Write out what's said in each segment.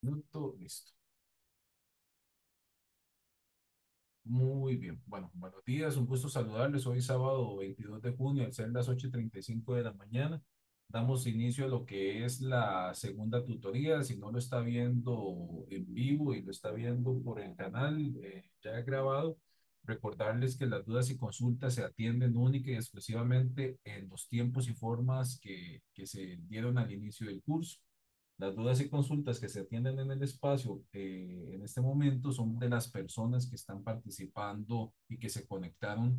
Minuto, listo. Muy bien. Bueno, buenos días, un gusto saludarles. Hoy sábado 22 de junio, al ser las 8:35 de la mañana. Damos inicio a lo que es la segunda tutoría. Si no lo está viendo en vivo y lo está viendo por el canal ya grabado, recordarles que las dudas y consultas se atienden única y exclusivamente en los tiempos y formas que se dieron al inicio del curso. Las dudas y consultas que se atienden en el espacio en este momento son de las personas que están participando y que se conectaron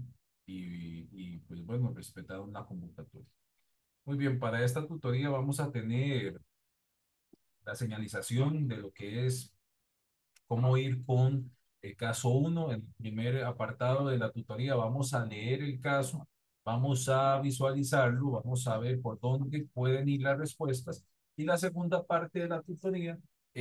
pues bueno, respetaron la convocatoria. Muy bien, para esta tutoría vamos a tener la señalización de lo que es cómo ir con el caso uno. En el primer apartado de la tutoría vamos a leer el caso, vamos a visualizarlo, vamos a ver por dónde pueden ir las respuestas. Y la segunda parte de la tutoría,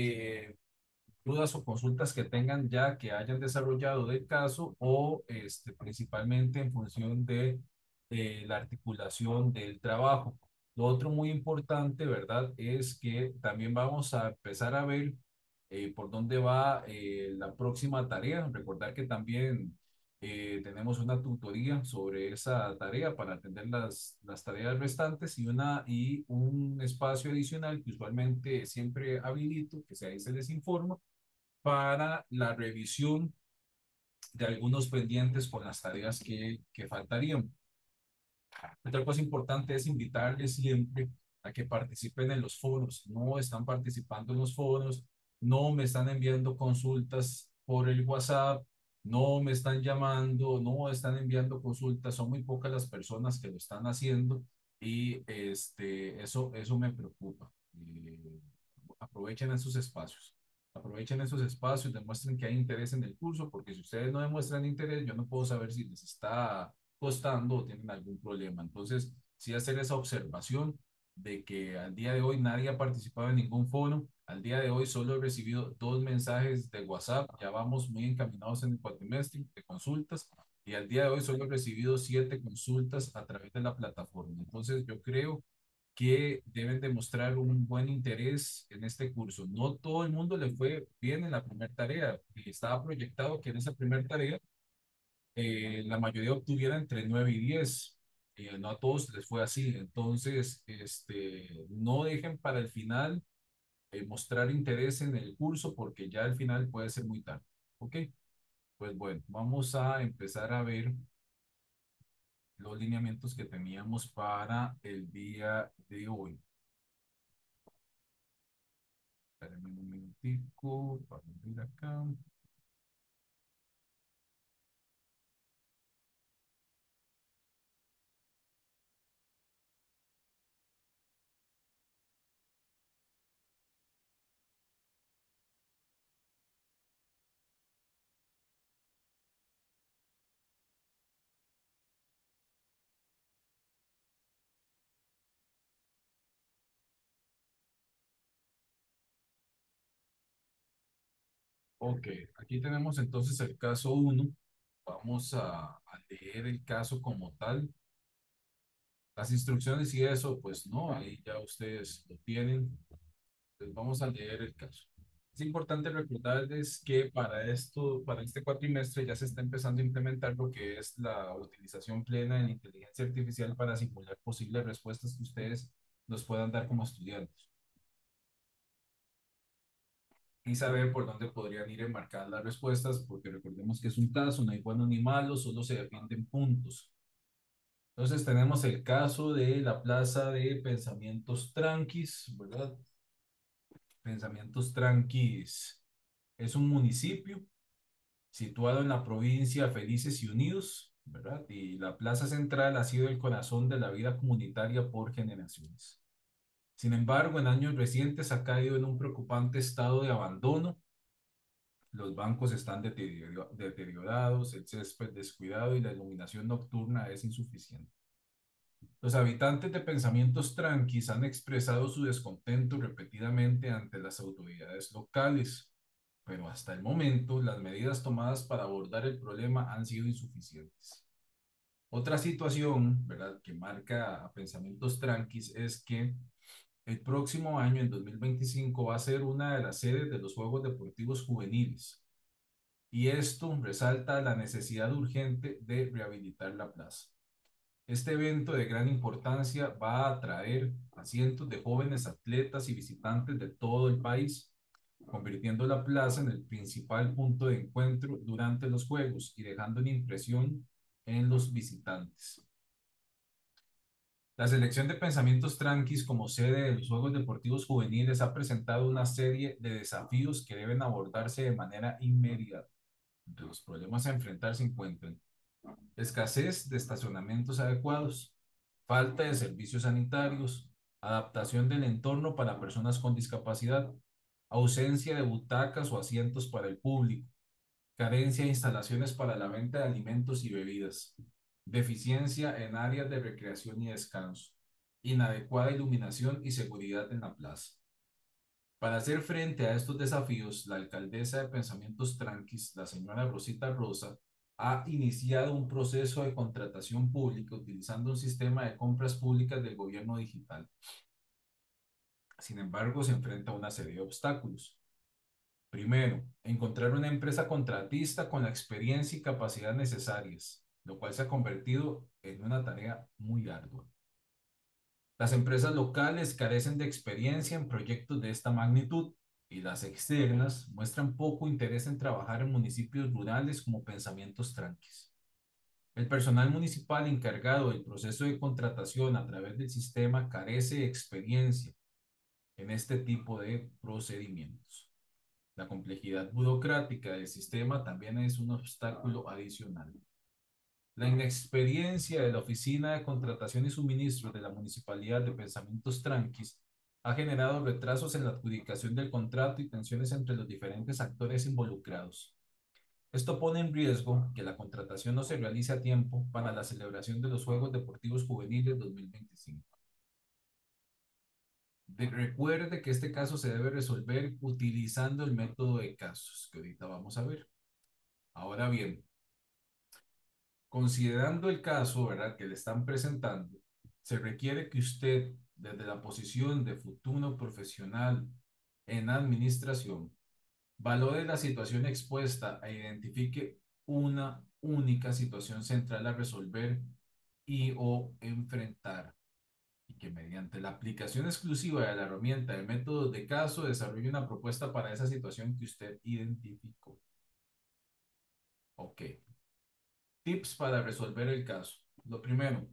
dudas o consultas que tengan ya que hayan desarrollado del caso o principalmente en función de la articulación del trabajo. Lo otro muy importante, ¿verdad? Es que también vamos a empezar a ver por dónde va la próxima tarea. Recordar que también tenemos una tutoría sobre esa tarea para atender las tareas restantes y un espacio adicional que usualmente siempre habilito, que ahí se les informa para la revisión de algunos pendientes con las tareas que faltarían. Otra cosa importante es invitarles siempre a que participen en los foros. No están participando en los foros, no me están enviando consultas por el WhatsApp, no me están llamando, no están enviando consultas. Son muy pocas las personas que lo están haciendo y eso me preocupa. Aprovechen esos espacios. Aprovechen esos espacios, demuestren que hay interés en el curso, porque si ustedes no demuestran interés, yo no puedo saber si les está costando o tienen algún problema. Entonces, sí hacer esa observación de que al día de hoy nadie ha participado en ningún foro. Al día de hoy solo he recibido dos mensajes de WhatsApp. Ya vamos muy encaminados en el cuatrimestre de consultas. Y al día de hoy solo he recibido 7 consultas a través de la plataforma. Entonces, yo creo que deben demostrar un buen interés en este curso. No todo el mundo le fue bien en la primera tarea. Y estaba proyectado que en esa primera tarea la mayoría obtuviera entre 9 y 10. No a todos les fue así. Entonces, no dejen para el final mostrar interés en el curso porque ya al final puede ser muy tarde. ¿Ok? Pues bueno, vamos a empezar a ver los lineamientos que teníamos para el día de hoy. Espérenme un minutico para abrir acá. Ok, aquí tenemos entonces el caso uno. Vamos a leer el caso como tal. Las instrucciones y eso, pues no, ahí ya ustedes lo tienen. Entonces vamos a leer el caso. Es importante recordarles que para este cuatrimestre ya se está empezando a implementar lo que es la utilización plena de la inteligencia artificial para simular posibles respuestas que ustedes nos puedan dar como estudiantes y saber por dónde podrían ir enmarcadas las respuestas, porque recordemos que es un caso, no hay bueno ni malo, solo se defienden puntos. Entonces tenemos el caso de la Plaza de Pensamientos Tranquis, ¿verdad? Pensamientos Tranquis es un municipio situado en la provincia Felices y Unidos, ¿verdad? Y la plaza central ha sido el corazón de la vida comunitaria por generaciones. Sin embargo, en años recientes ha caído en un preocupante estado de abandono. Los bancos están deteriorados, el césped descuidado y la iluminación nocturna es insuficiente. Los habitantes de pensamientos tranquis han expresado su descontento repetidamente ante las autoridades locales, pero hasta el momento las medidas tomadas para abordar el problema han sido insuficientes. Otra situación, ¿verdad?, que marca a pensamientos tranquis es que el próximo año, en 2025, va a ser una de las sedes de los Juegos Deportivos Juveniles. Y esto resalta la necesidad urgente de rehabilitar la plaza. Este evento de gran importancia va a atraer a cientos de jóvenes atletas y visitantes de todo el país, convirtiendo la plaza en el principal punto de encuentro durante los Juegos y dejando una impresión en los visitantes. La selección de pensamientos tranquis como sede de los Juegos Deportivos Juveniles ha presentado una serie de desafíos que deben abordarse de manera inmediata. Entre los problemas a enfrentar se encuentran escasez de estacionamientos adecuados, falta de servicios sanitarios, adaptación del entorno para personas con discapacidad, ausencia de butacas o asientos para el público, carencia de instalaciones para la venta de alimentos y bebidas, deficiencia en áreas de recreación y descanso, inadecuada iluminación y seguridad en la plaza. Para hacer frente a estos desafíos, la alcaldesa de Pensamientos Tranquis, la señora Rosita Rosa, ha iniciado un proceso de contratación pública utilizando un sistema de compras públicas del gobierno digital. Sin embargo, se enfrenta a una serie de obstáculos. Primero, encontrar una empresa contratista con la experiencia y capacidad necesarias, lo cual se ha convertido en una tarea muy ardua. Las empresas locales carecen de experiencia en proyectos de esta magnitud y las externas muestran poco interés en trabajar en municipios rurales como Pensamientos Tranquis. El personal municipal encargado del proceso de contratación a través del sistema carece de experiencia en este tipo de procedimientos. La complejidad burocrática del sistema también es un obstáculo adicional. La inexperiencia de la Oficina de Contratación y Suministro de la Municipalidad de Pensamientos Tranquis ha generado retrasos en la adjudicación del contrato y tensiones entre los diferentes actores involucrados. Esto pone en riesgo que la contratación no se realice a tiempo para la celebración de los Juegos Deportivos Juveniles 2025. Recuerde que este caso se debe resolver utilizando el método de casos, que ahorita vamos a ver. Ahora bien, considerando el caso, ¿verdad?, que le están presentando, se requiere que usted, desde la posición de futuro profesional en administración, valore la situación expuesta e identifique una única situación central a resolver y o enfrentar, y que mediante la aplicación exclusiva de la herramienta de métodos de caso desarrolle una propuesta para esa situación que usted identificó. Ok. Tips para resolver el caso. Lo primero,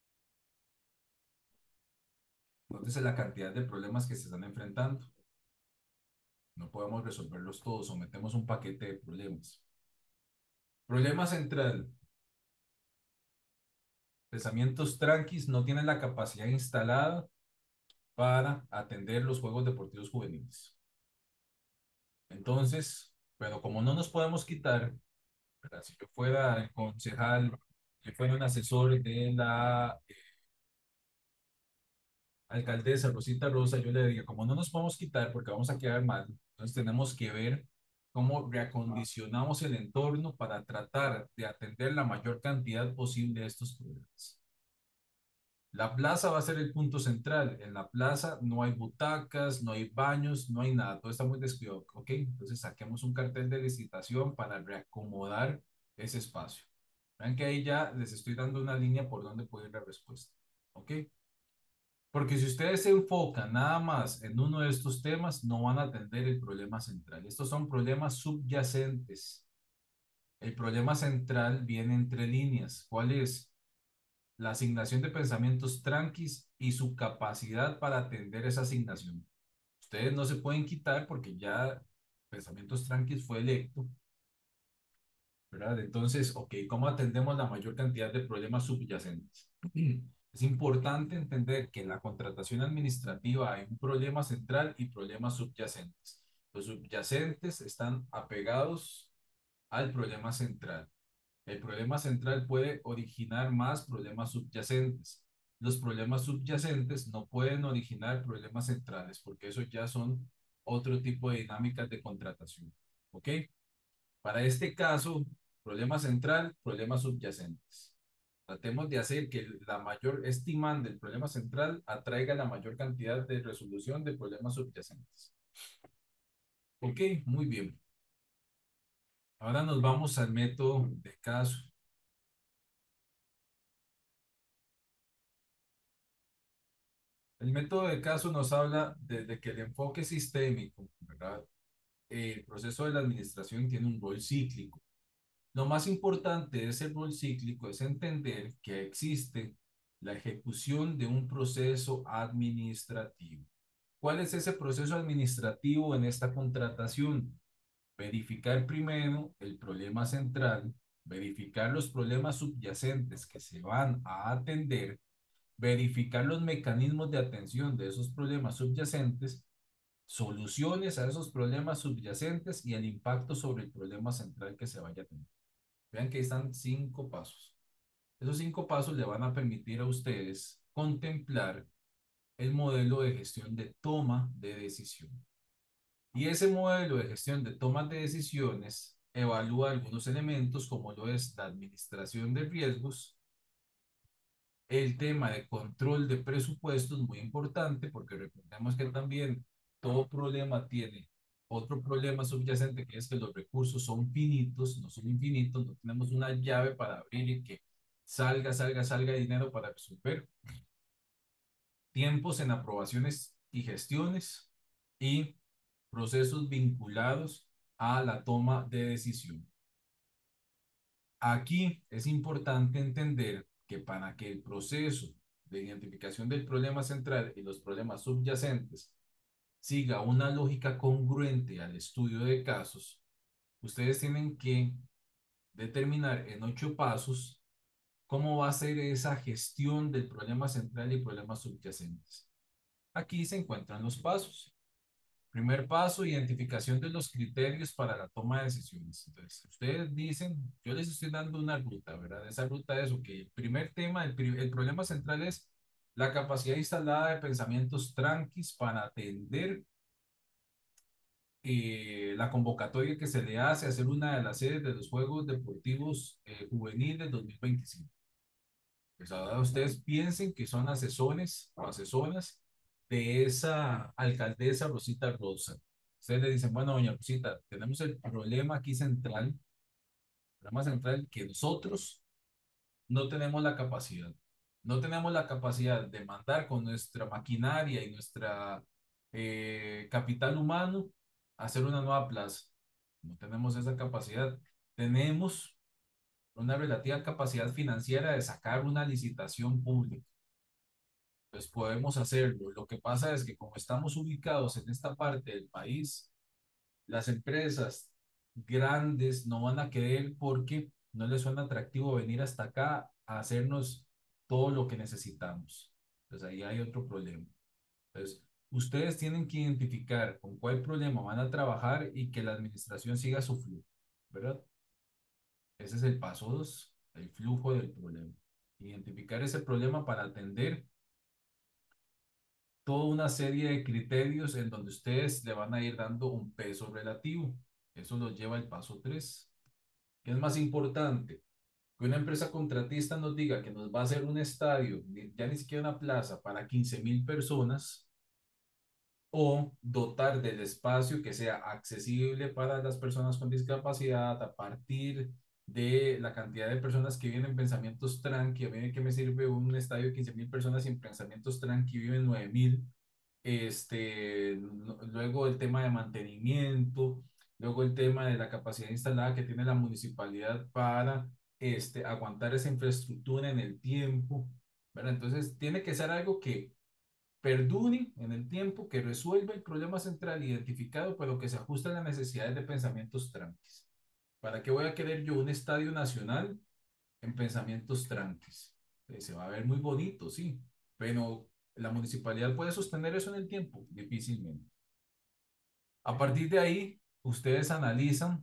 nótese la cantidad de problemas que se están enfrentando. No podemos resolverlos todos, sometemos un paquete de problemas. Problema central. Pensamientos tranquis no tienen la capacidad instalada para atender los juegos deportivos juveniles. Entonces, pero como no nos podemos quitar, ¿verdad? Si yo fuera el concejal, si fuera un asesor de la alcaldesa Rosita Rosa, yo le diría, como no nos podemos quitar porque vamos a quedar mal, entonces tenemos que ver cómo reacondicionamos el entorno para tratar de atender la mayor cantidad posible de estos problemas. La plaza va a ser el punto central. En la plaza no hay butacas, no hay baños, no hay nada. Todo está muy descuidado. ¿Ok? Entonces saquemos un cartel de licitación para reacomodar ese espacio. Vean que ahí ya les estoy dando una línea por donde puede ir la respuesta. ¿Ok? Porque si ustedes se enfocan nada más en uno de estos temas, no van a atender el problema central. Estos son problemas subyacentes. El problema central viene entre líneas. ¿Cuál es? La asignación de pensamientos tranquis y su capacidad para atender esa asignación. Ustedes no se pueden quitar porque ya pensamientos tranquis fue electo, ¿verdad? Entonces, ok, ¿cómo atendemos la mayor cantidad de problemas subyacentes? Es importante entender que en la contratación administrativa hay un problema central y problemas subyacentes. Los subyacentes están apegados al problema central. El problema central puede originar más problemas subyacentes. Los problemas subyacentes no pueden originar problemas centrales porque eso ya son otro tipo de dinámicas de contratación. ¿Ok? Para este caso, problema central, problemas subyacentes. Tratemos de hacer que la mayor estimando del problema central atraiga la mayor cantidad de resolución de problemas subyacentes. Ok, muy bien. Ahora nos vamos al método de caso. El método de caso nos habla desde que el enfoque sistémico, ¿verdad? El proceso de la administración tiene un rol cíclico. Lo más importante de ese rol cíclico es entender que existe la ejecución de un proceso administrativo. ¿Cuál es ese proceso administrativo en esta contratación? Verificar primero el problema central, verificar los problemas subyacentes que se van a atender, verificar los mecanismos de atención de esos problemas subyacentes, soluciones a esos problemas subyacentes y el impacto sobre el problema central que se vaya a tener. Vean que ahí están 5 pasos. Esos 5 pasos le van a permitir a ustedes contemplar el modelo de gestión de toma de decisión. Y ese modelo de gestión de toma de decisiones evalúa algunos elementos como lo es la administración de riesgos, el tema de control de presupuestos, muy importante, porque recordemos que también todo problema tiene otro problema subyacente, que es que los recursos son finitos, no son infinitos, no tenemos una llave para abrir y que salga dinero para resolver. Tiempos en aprobaciones y gestiones y procesos vinculados a la toma de decisión. Aquí es importante entender que para que el proceso de identificación del problema central y los problemas subyacentes siga una lógica congruente al estudio de casos, ustedes tienen que determinar en 8 pasos cómo va a ser esa gestión del problema central y problemas subyacentes. Aquí se encuentran los pasos. Primer paso, identificación de los criterios para la toma de decisiones. Entonces, ustedes dicen, yo les estoy dando una ruta, ¿verdad? Esa ruta es, ok, el primer tema, el problema central es la capacidad instalada de pensamientos tranquis para atender la convocatoria que se le hace a hacer una de las sedes de los Juegos Deportivos Juveniles 2025. Pues ahora ustedes piensen que son asesores o asesoras de esa alcaldesa Rosita Rosa. Ustedes le dicen, bueno, doña Rosita, tenemos el problema aquí central, el problema central que nosotros no tenemos la capacidad. No tenemos la capacidad de mandar con nuestra maquinaria y nuestra capital humano a hacer una nueva plaza. No tenemos esa capacidad. Tenemos una relativa capacidad financiera de sacar una licitación pública. Pues podemos hacerlo. Lo que pasa es que como estamos ubicados en esta parte del país, las empresas grandes no van a querer porque no les suena atractivo venir hasta acá a hacernos todo lo que necesitamos. Pues ahí hay otro problema. Entonces, ustedes tienen que identificar con cuál problema van a trabajar y que la administración siga su flujo, ¿verdad? Ese es el paso 2, el flujo del problema. Identificar ese problema para atender toda una serie de criterios en donde ustedes le van a ir dando un peso relativo. Eso los lleva al paso 3. ¿Qué es más importante? Que una empresa contratista nos diga que nos va a hacer un estadio, ya ni siquiera una plaza, para 15.000 personas, o dotar del espacio que sea accesible para las personas con discapacidad a partir de la cantidad de personas que viven en pensamientos tranqui. A mí que me sirve un estadio de 15.000 personas y en pensamientos tranqui viven 9.000. Luego el tema de mantenimiento, luego el tema de la capacidad instalada que tiene la municipalidad para aguantar esa infraestructura en el tiempo, ¿verdad? Entonces tiene que ser algo que perdure en el tiempo, que resuelva el problema central identificado, pero que se ajuste a las necesidades de pensamientos tranquis. ¿Para qué voy a querer yo un estadio nacional en pensamientos tranquis? Se va a ver muy bonito, sí, pero la municipalidad puede sostener eso en el tiempo, difícilmente. A partir de ahí, ustedes analizan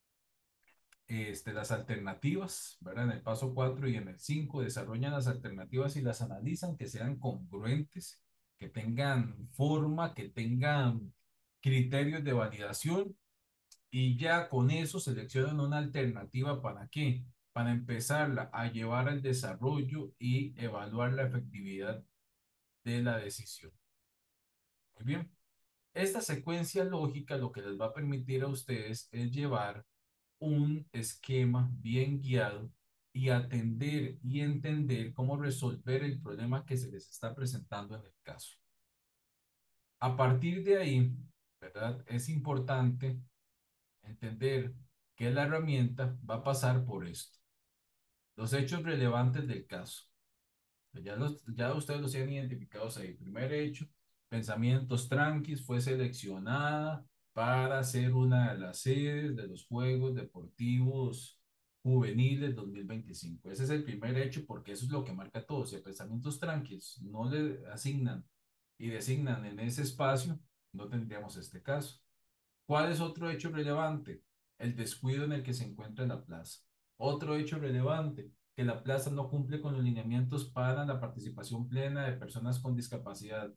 las alternativas, ¿verdad? En el paso 4 y en el 5 desarrollan las alternativas y las analizan que sean congruentes, que tengan forma, que tengan criterios de validación y ya con eso seleccionan una alternativa para qué? para empezarla a llevar al desarrollo y evaluar la efectividad de la decisión. Muy bien. Esta secuencia lógica lo que les va a permitir a ustedes es llevar un esquema bien guiado y atender y entender cómo resolver el problema que se les está presentando en el caso. A partir de ahí, ¿verdad? Es importante entender que la herramienta va a pasar por esto. Los hechos relevantes del caso. Ya ustedes los tienen identificados ahí. Primer hecho, pensamientos tranquis, fue seleccionada para ser una de las sedes de los Juegos Deportivos Juveniles 2025. Ese es el primer hecho porque eso es lo que marca todo. Si a pensamientos tranquis no le asignan y designan en ese espacio, no tendríamos este caso. ¿Cuál es otro hecho relevante? El descuido en el que se encuentra la plaza. Otro hecho relevante, que la plaza no cumple con los lineamientos para la participación plena de personas con discapacidad.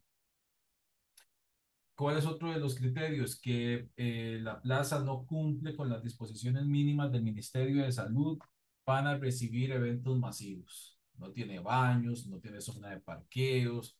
¿Cuál es otro de los criterios? Que la plaza no cumple con las disposiciones mínimas del Ministerio de Salud para recibir eventos masivos. No tiene baños, no tiene zona de parqueos,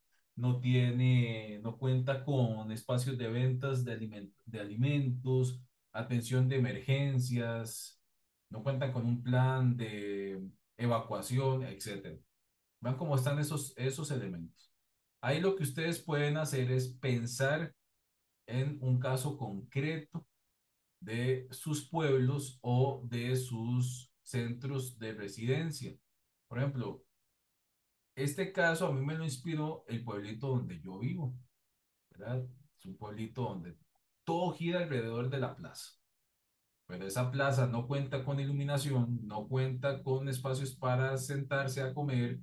no cuenta con espacios de ventas de alimentos, atención de emergencias, no cuenta con un plan de evacuación, etcétera. Vean cómo están esos elementos. Ahí lo que ustedes pueden hacer es pensar en un caso concreto de sus pueblos o de sus centros de residencia. Por ejemplo, este caso a mí me lo inspiró el pueblito donde yo vivo, ¿verdad? Es un pueblito donde todo gira alrededor de la plaza, pero esa plaza no cuenta con iluminación, no cuenta con espacios para sentarse a comer,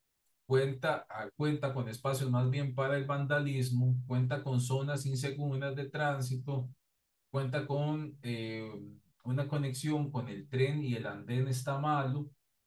cuenta con espacios más bien para el vandalismo, cuenta con zonas inseguras de tránsito, cuenta con una conexión con el tren y el andén está malo,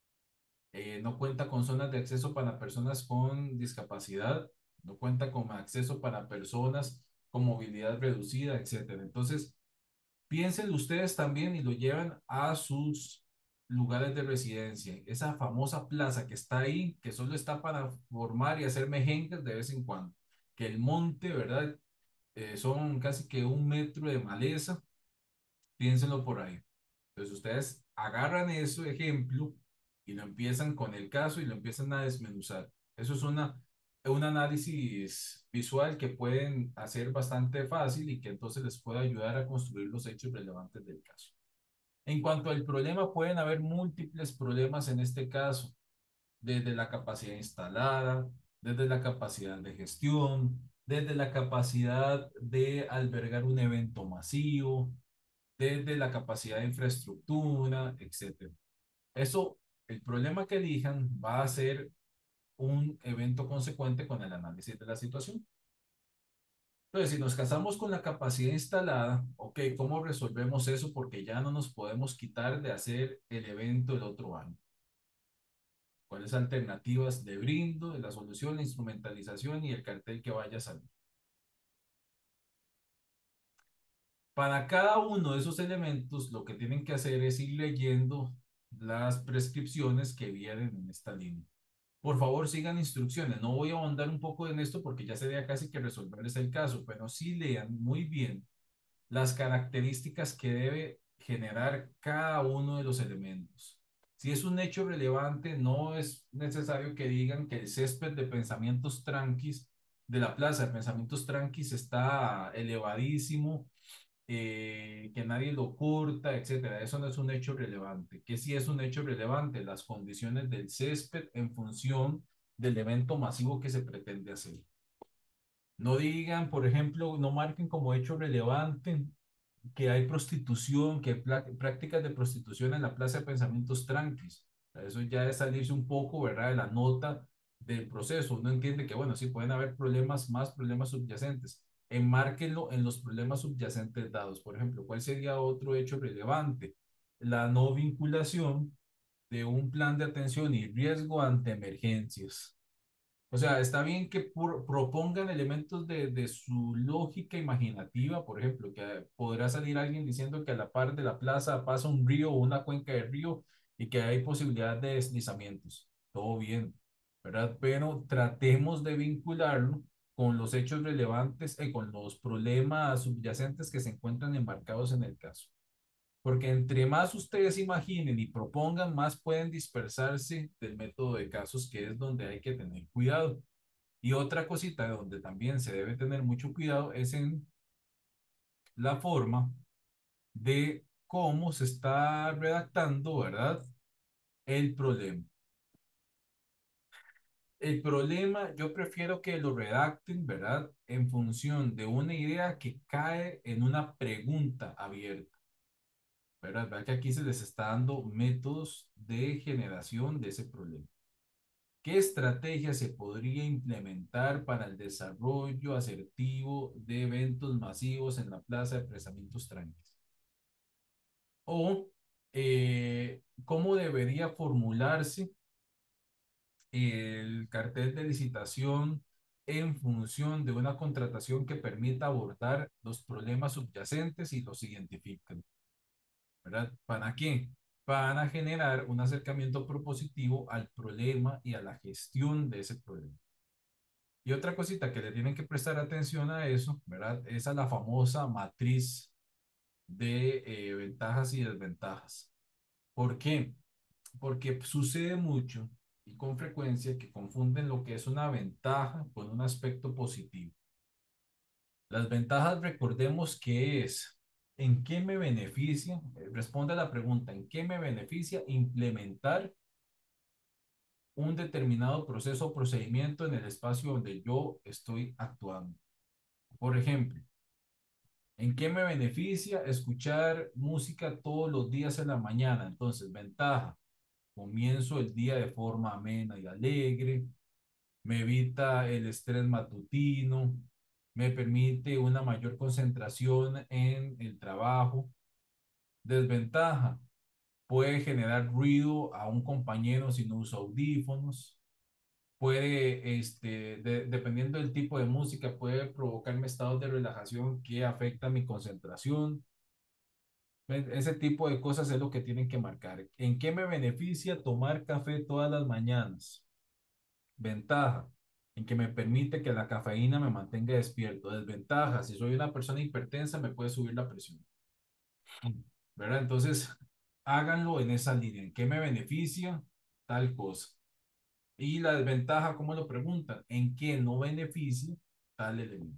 no cuenta con zonas de acceso para personas con discapacidad, no cuenta con acceso para personas con movilidad reducida, etcétera. Entonces, piensen ustedes también y lo llevan a sus lugares de residencia. Esa famosa plaza que está ahí, que solo está para formar y hacer mejengas de vez en cuando. Que el monte, ¿verdad? Son casi que 1 metro de maleza. Piénsenlo por ahí. Entonces ustedes agarran ese ejemplo y lo empiezan con el caso y lo empiezan a desmenuzar. Eso es un análisis visual que pueden hacer bastante fácil y que entonces les puede ayudar a construir los hechos relevantes del caso. En cuanto al problema, pueden haber múltiples problemas en este caso, desde la capacidad instalada, desde la capacidad de gestión, desde la capacidad de albergar un evento masivo, desde la capacidad de infraestructura, etcétera. Eso, el problema que elijan va a ser un evento consecuente con el análisis de la situación. Entonces, si nos casamos con la capacidad instalada, ok, ¿cómo resolvemos eso? Porque ya no nos podemos quitar de hacer el evento el otro año. ¿Cuáles alternativas de brindo, de la solución, la instrumentalización y el cartel que vaya a salir? Para cada uno de esos elementos, lo que tienen que hacer es ir leyendo las prescripciones que vienen en esta línea. Por favor, sigan instrucciones. No voy a ahondar un poco en esto porque ya sería casi que resolverles el caso, pero sí lean muy bien las características que debe generar cada uno de los elementos. Si es un hecho relevante, no es necesario que digan que el césped de pensamientos tranquis de la plaza de pensamientos tranquis está elevadísimo, que nadie lo corta, etcétera. Eso no es un hecho relevante. ¿Qué sí es un hecho relevante? Las condiciones del césped en función del evento masivo que se pretende hacer. No digan, por ejemplo, no marquen como hecho relevante que hay prostitución, que hay prácticas de prostitución en la Plaza de Pensamientos Tranquis. Eso ya es salirse un poco, ¿verdad?, de la nota del proceso. Uno entiende que, bueno, sí pueden haber problemas, más problemas subyacentes. Enmárquenlo en los problemas subyacentes dados. Por ejemplo, ¿cuál sería otro hecho relevante? La no vinculación de un plan de atención y riesgo ante emergencias. O sea, está bien que propongan elementos de su lógica imaginativa, por ejemplo, que podrá salir alguien diciendo que a la par de la plaza pasa un río o una cuenca de río y que hay posibilidad de deslizamientos. Todo bien, ¿verdad? Pero tratemos de vincularlo con los hechos relevantes y con los problemas subyacentes que se encuentran enmarcados en el caso. Porque entre más ustedes imaginen y propongan, más pueden dispersarse del método de casos, que es donde hay que tener cuidado. Y otra cosita donde también se debe tener mucho cuidado es en la forma de cómo se está redactando, ¿verdad? El problema. El problema, yo prefiero que lo redacten, ¿verdad? En función de una idea que cae en una pregunta abierta, ¿verdad? Vea que aquí se les está dando métodos de generación de ese problema. ¿Qué estrategia se podría implementar para el desarrollo asertivo de eventos masivos en la plaza de apresamientos tranquilos? O cómo debería formularse el cartel de licitación en función de una contratación que permita abordar los problemas subyacentes y los identifiquen, ¿verdad? ¿Para qué? Para generar un acercamiento propositivo al problema y a la gestión de ese problema. Y otra cosita que le tienen que prestar atención a eso, ¿verdad? Es a la famosa matriz de ventajas y desventajas. ¿Por qué? Porque sucede mucho y con frecuencia que confunden lo que es una ventaja con un aspecto positivo. Las ventajas, recordemos que es, ¿en qué me beneficia? Responde a la pregunta, ¿en qué me beneficia implementar un determinado proceso o procedimiento en el espacio donde yo estoy actuando? Por ejemplo, ¿en qué me beneficia escuchar música todos los días en la mañana? Entonces, ventaja, comienzo el día de forma amena y alegre, me evita el estrés matutino, me permite una mayor concentración en el trabajo. Desventaja, puede generar ruido a un compañero si no usa audífonos. Puede, dependiendo del tipo de música, puede provocarme estados de relajación que afectan mi concentración. Ese tipo de cosas es lo que tienen que marcar. ¿En qué me beneficia tomar café todas las mañanas? Ventaja, en que me permite que la cafeína me mantenga despierto. Desventaja, si soy una persona hipertensa, me puede subir la presión. ¿Verdad? Entonces, háganlo en esa línea. ¿En qué me beneficia? Tal cosa. Y la desventaja, ¿cómo lo preguntan? ¿En qué no beneficia tal elemento?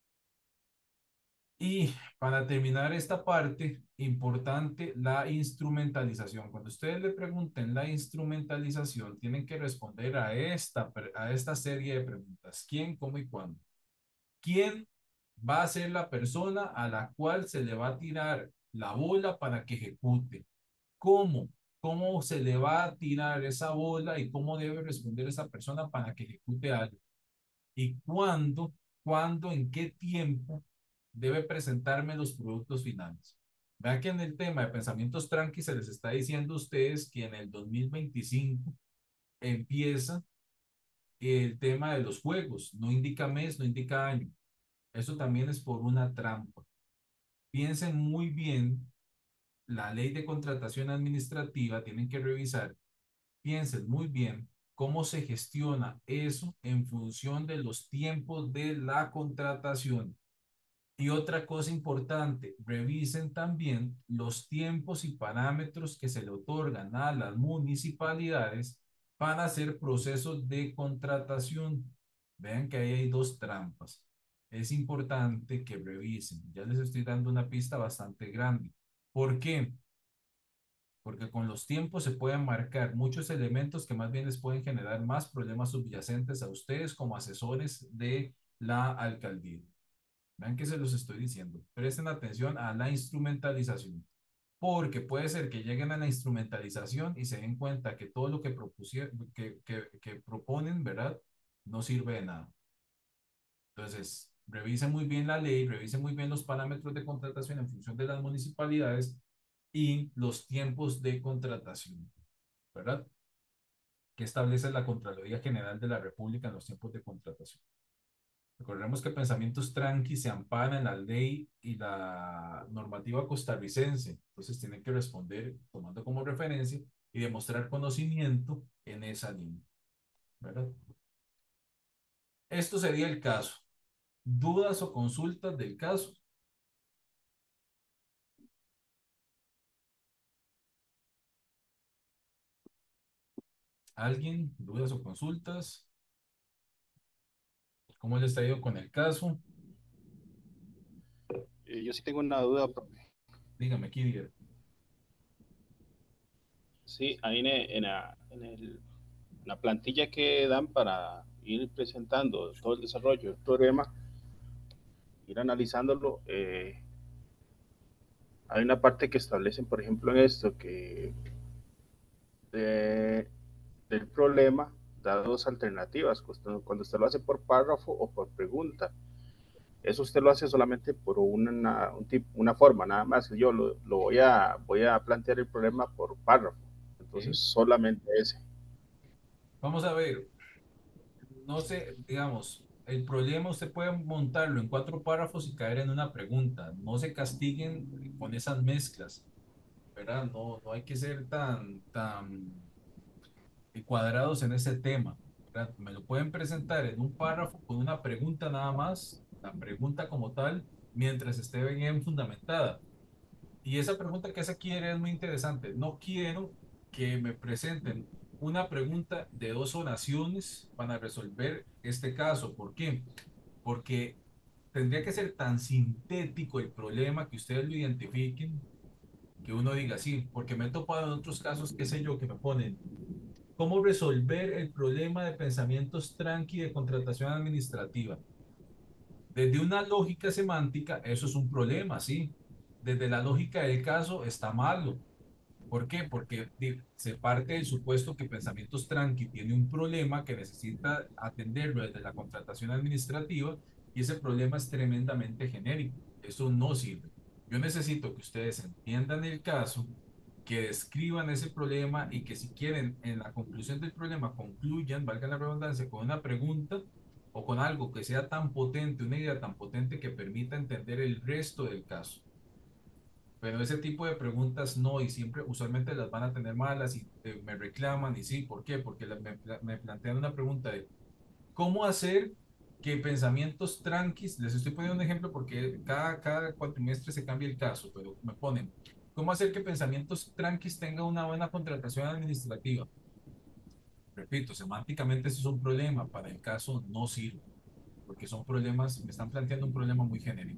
Y para terminar esta parte, importante, la instrumentalización. Cuando ustedes le pregunten la instrumentalización, tienen que responder a esta serie de preguntas. ¿Quién, cómo y cuándo? ¿Quién va a ser la persona a la cual se le va a tirar la bola para que ejecute? ¿Cómo? ¿Cómo se le va a tirar esa bola y cómo debe responder esa persona para que ejecute algo? ¿Y cuándo, en qué tiempo debe presentarme los productos finales? Vean que en el tema de pensamientos tranqui se les está diciendo a ustedes que en el 2025 empieza el tema de los juegos. No indica mes, no indica año. Eso también es por una trampa. Piensen muy bien la ley de contratación administrativa, tienen que revisar, piensen muy bien cómo se gestiona eso en función de los tiempos de la contratación. Y otra cosa importante, revisen también los tiempos y parámetros que se le otorgan a las municipalidades para hacer procesos de contratación. Vean que ahí hay dos trampas. Es importante que revisen. Ya les estoy dando una pista bastante grande. ¿Por qué? Porque con los tiempos se pueden marcar muchos elementos que más bien les pueden generar más problemas subyacentes a ustedes como asesores de la alcaldía. Vean que se los estoy diciendo. Presten atención a la instrumentalización, porque puede ser que lleguen a la instrumentalización y se den cuenta que todo lo que que proponen, ¿verdad? No sirve de nada. Entonces, revisen muy bien la ley, revisen muy bien los parámetros de contratación en función de las municipalidades y los tiempos de contratación, ¿verdad? Que establece la Contraloría General de la República en los tiempos de contratación. Recordemos que Pensamientos Tranqui se ampara en la ley y la normativa costarricense, entonces tienen que responder tomando como referencia y demostrar conocimiento en esa línea, ¿verdad? Esto sería el caso. ¿Dudas o consultas del caso? ¿Alguien? ¿Dudas o consultas? ¿Cómo les ha ido con el caso? Yo sí tengo una duda, profe. Dígame, Kidier. Sí, ahí en la plantilla que dan para ir presentando todo el desarrollo del programa, ir analizándolo, hay una parte que establecen, por ejemplo, en esto, que de- del problema da dos alternativas, cuando usted lo hace por párrafo o por pregunta. Eso usted lo hace solamente por una forma, nada más. Yo voy a plantear el problema por párrafo. Entonces, ¿Ok? solamente ese. Vamos a ver, no sé, digamos, el problema usted puede montarlo en 4 párrafos y caer en una pregunta. No se castiguen con esas mezclas, ¿verdad? No, no hay que ser tan cuadrados en ese tema, ¿verdad? Me lo pueden presentar en un párrafo con una pregunta nada más, la pregunta como tal, mientras esté bien fundamentada. Y esa pregunta que se quiere es muy interesante. No quiero que me presenten una pregunta de 2 oraciones para resolver este caso. ¿Por qué? Porque tendría que ser tan sintético el problema que ustedes lo identifiquen, que uno diga sí, porque me he topado en otros casos, qué sé yo, que me ponen cómo resolver el problema de pensamientos tranqui de contratación administrativa. Desde una lógica semántica, eso es un problema, sí. Desde la lógica del caso, está malo. ¿Por qué? Porque se parte del supuesto que Pensamientos Tranqui tiene un problema que necesita atenderlo desde la contratación administrativa y ese problema es tremendamente genérico. Eso no sirve. Yo necesito que ustedes entiendan el caso, que describan ese problema y que si quieren en la conclusión del problema concluyan, valga la redundancia, con una pregunta o con algo que sea tan potente, una idea tan potente que permita entender el resto del caso. Pero ese tipo de preguntas no, y siempre, usualmente las van a tener malas y me reclaman, y sí, ¿por qué? Porque me plantean una pregunta de cómo hacer que pensamientos tranquis, les estoy poniendo un ejemplo porque cada cuatrimestre se cambia el caso, pero me ponen, ¿cómo hacer que pensamientos tranquis tenga una buena contratación administrativa? Repito, semánticamente eso es un problema, para el caso no sirve, porque son problemas, me están planteando un problema muy genérico.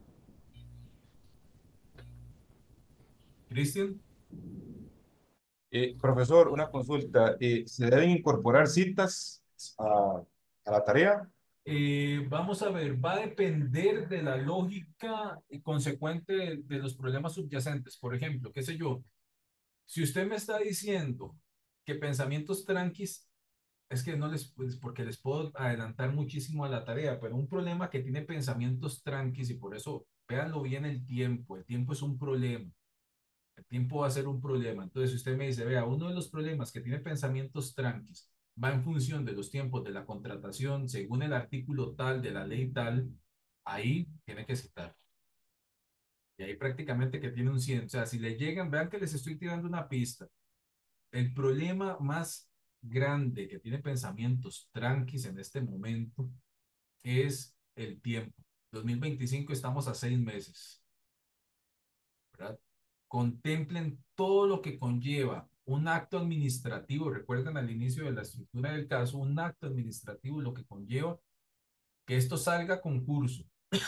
Cristian. Profesor, una consulta. ¿Se deben incorporar citas a la tarea? Vamos a ver, va a depender de la lógica y consecuente de los problemas subyacentes. Por ejemplo, qué sé yo, si usted me está diciendo que pensamientos tranquis, es que no les, pues, porque les puedo adelantar muchísimo a la tarea, pero un problema que tiene pensamientos tranquis y por eso, véanlo bien el tiempo es un problema. El tiempo va a ser un problema. Entonces, si usted me dice, vea, uno de los problemas que tiene pensamientos tranquis va en función de los tiempos de la contratación según el artículo tal de la ley tal, ahí tiene que citar. Y ahí prácticamente que tiene un 100. O sea, si le llegan, vean que les estoy tirando una pista. El problema más grande que tiene pensamientos tranquis en este momento es el tiempo. 2025 estamos a 6 meses. ¿Verdad? Contemplen todo lo que conlleva un acto administrativo. Recuerden al inicio de la estructura del caso, un acto administrativo, lo que conlleva que esto salga a concurso,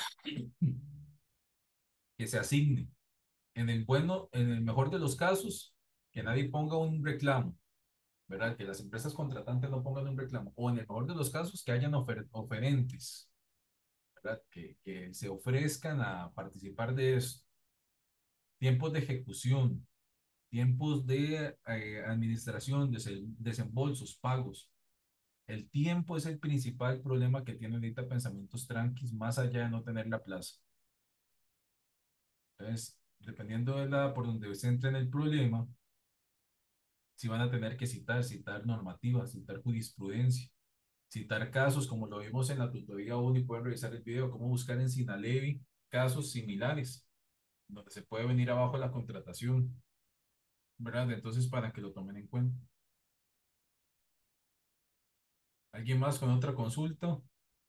que se asigne. En el bueno, en el mejor de los casos, que nadie ponga un reclamo, ¿verdad? Que las empresas contratantes no pongan un reclamo. O en el mejor de los casos, que hayan oferentes, ¿verdad? Que se ofrezcan a participar de esto. Tiempos de ejecución, tiempos de administración, desembolsos, pagos. El tiempo es el principal problema que tienen ahorita pensamientos tranquis, más allá de no tener la plaza. Entonces, dependiendo de por donde se entre en el problema, si van a tener que citar normativas, citar jurisprudencia, citar casos como lo vimos en la tutoría 1 y pueden revisar el video, cómo buscar en Sinalevi casos similares, donde se puede venir abajo la contratación. ¿verdad? Entonces, para que lo tomen en cuenta. ¿Alguien más con otra consulta?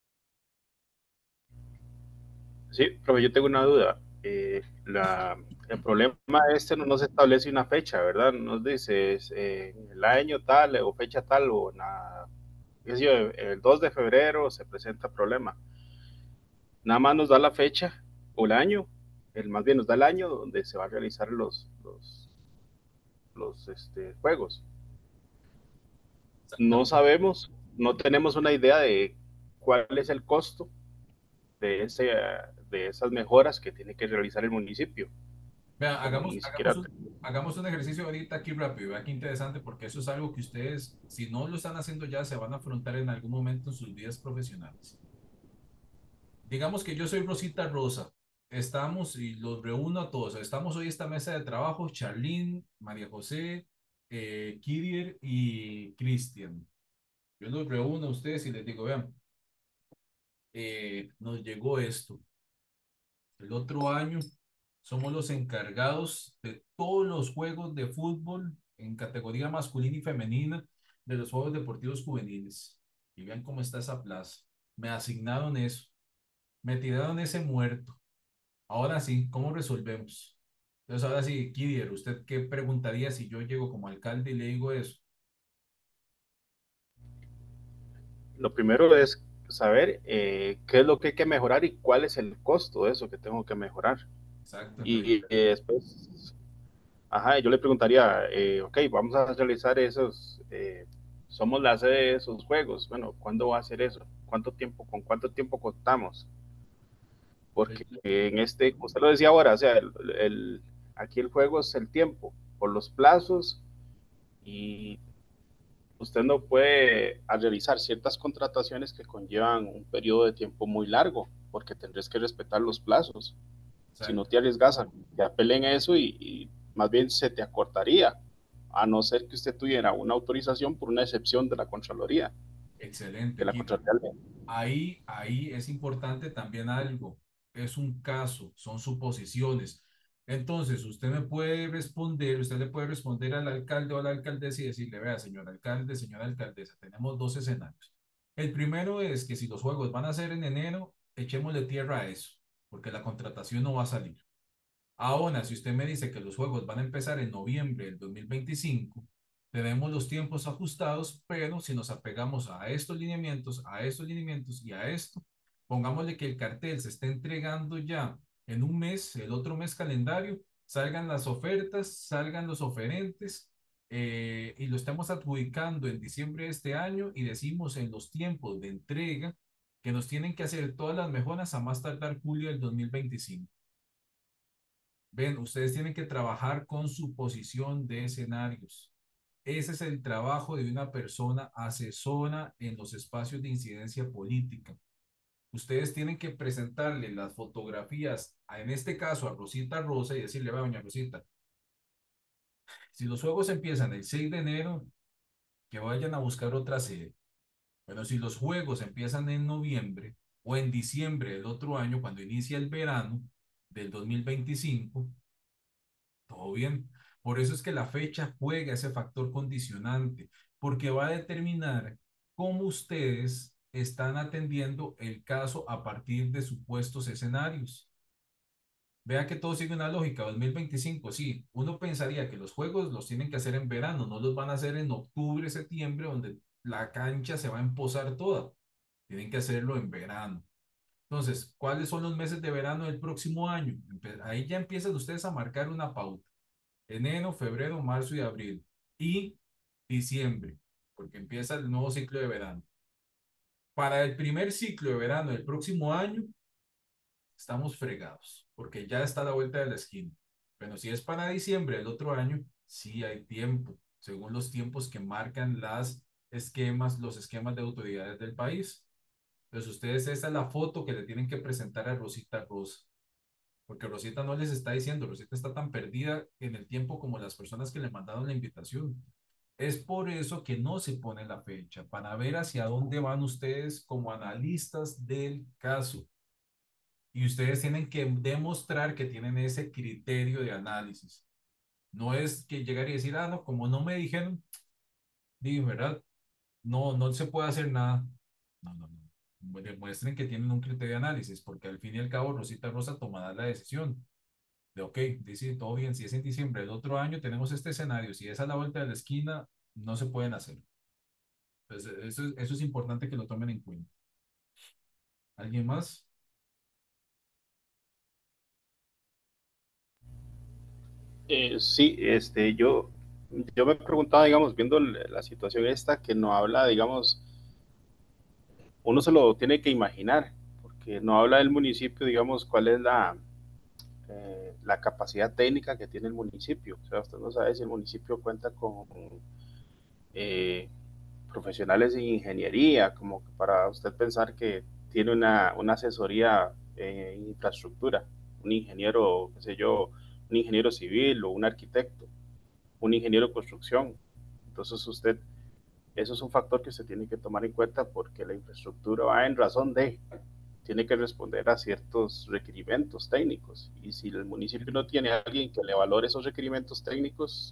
Sí, pero yo tengo una duda. El problema este no nos establece una fecha, ¿verdad? Nos dice el año tal o fecha tal o nada. Qué sé yo, el 2 de febrero se presenta problema. Nada más nos da la fecha o el año, más bien nos da el año donde se va a realizar los juegos. No Exactamente. sabemos, no tenemos una idea de cuál es el costo de esas mejoras que tiene que realizar el municipio. Vean, Como ni siquiera hagamos un ejercicio ahorita aquí rápido. Vea qué interesante, porque eso es algo que ustedes, si no lo están haciendo ya, se van a afrontar en algún momento en sus vidas profesionales. Digamos que yo soy Rosita Rosa. Estamos, y los reúno a todos. Estamos hoy esta mesa de trabajo, Charlene, María José, Kidier y Cristian. Yo los reúno a ustedes y les digo, vean, nos llegó esto. El otro año somos los encargados de todos los juegos de fútbol en categoría masculina y femenina de los Juegos Deportivos Juveniles. Y vean cómo está esa plaza. Me asignaron eso. Me tiraron ese muerto. Ahora sí, ¿cómo resolvemos? Entonces, ahora sí, Kidier, ¿usted qué preguntaría si yo llego como alcalde y le digo eso? lo primero es saber qué es lo que hay que mejorar y cuál es el costo de eso que tengo que mejorar. Exacto, entonces, Y después, ajá, yo le preguntaría, ok, vamos a realizar somos la sede de esos juegos. Bueno, ¿cuándo va a ser eso? ¿Con cuánto tiempo contamos? Porque en como usted lo decía ahora, o sea, aquí el juego es el tiempo, por los plazos y usted no puede realizar ciertas contrataciones que conllevan un periodo de tiempo muy largo, porque tendrás que respetar los plazos. Si no exacto, te arriesgas a que apelen eso y más bien se te acortaría, a no ser que usted tuviera una autorización por una excepción de la Contraloría, excelente, que la Kidier. Contraloría. Ahí es importante también algo. Es un caso, son suposiciones. Entonces, usted le puede responder al alcalde o a la alcaldesa y decirle, vea, señor alcalde, señora alcaldesa, tenemos dos escenarios. El primero es que si los juegos van a ser en enero, echémosle tierra a eso, porque la contratación no va a salir. Ahora, si usted me dice que los juegos van a empezar en noviembre del 2025, tenemos los tiempos ajustados, pero si nos apegamos a estos lineamientos y a esto, pongámosle que el cartel se esté entregando ya en un mes, el otro mes calendario, salgan las ofertas, salgan los oferentes, y lo estamos adjudicando en diciembre de este año y decimos en los tiempos de entrega que nos tienen que hacer todas las mejoras a más tardar julio del 2025. Ven, ustedes tienen que trabajar con su posición de escenarios. Ese es el trabajo de una persona asesora en los espacios de incidencia política. Ustedes tienen que presentarle las fotografías, en este caso a Rosita Rosa, y decirle, va, doña Rosita, si los juegos empiezan el 6 de enero, que vayan a buscar otra sede. Bueno, si los juegos empiezan en noviembre o en diciembre del otro año, cuando inicia el verano del 2025, todo bien. Por eso es que la fecha juega ese factor condicionante, porque va a determinar cómo ustedes están atendiendo el caso a partir de supuestos escenarios. Vea que todo sigue una lógica. 2025, sí. Uno pensaría que los juegos los tienen que hacer en verano, no los van a hacer en octubre, septiembre, donde la cancha se va a empozar toda. Tienen que hacerlo en verano. Entonces, ¿cuáles son los meses de verano del próximo año? Ahí ya empiezan ustedes a marcar una pauta: enero, febrero, marzo y abril. Y diciembre, porque empieza el nuevo ciclo de verano. Para el primer ciclo de verano del próximo año, estamos fregados, porque ya está a la vuelta de la esquina. Pero si es para diciembre del otro año, sí hay tiempo, según los tiempos que marcan los esquemas de autoridades del país. Entonces, ustedes, esta es la foto que le tienen que presentar a Rosita Rosa, porque Rosita no les está diciendo, Rosita está tan perdida en el tiempo como las personas que le mandaron la invitación. Es por eso que no se pone la fecha, para ver hacia dónde van ustedes como analistas del caso. Y ustedes tienen que demostrar que tienen ese criterio de análisis. No es que llegar y decir, ah, no, como no me dijeron, di, ¿verdad? No, no se puede hacer nada. No, no, no. Demuestren que tienen un criterio de análisis, porque al fin y al cabo Rosita Rosa tomará la decisión de, ok, dice, todo bien, si es en diciembre del otro año, tenemos este escenario, si es a la vuelta de la esquina, no se pueden hacer. Entonces, eso es importante que lo tomen en cuenta. ¿Alguien más? Sí, yo me preguntaba, digamos, viendo la situación esta, que no habla, digamos, uno se lo tiene que imaginar, porque no habla del municipio, digamos, cuál es la capacidad técnica que tiene el municipio. O sea, usted no sabe si el municipio cuenta con eh, profesionales en ingeniería, como para usted pensar que tiene una asesoría en infraestructura, un ingeniero, qué sé yo, un ingeniero civil o un arquitecto, un ingeniero de construcción. Entonces usted, eso es un factor que se tiene que tomar en cuenta porque la infraestructura va en razón de, tiene que responder a ciertos requerimientos técnicos. Y si el municipio no tiene a alguien que le valore esos requerimientos técnicos,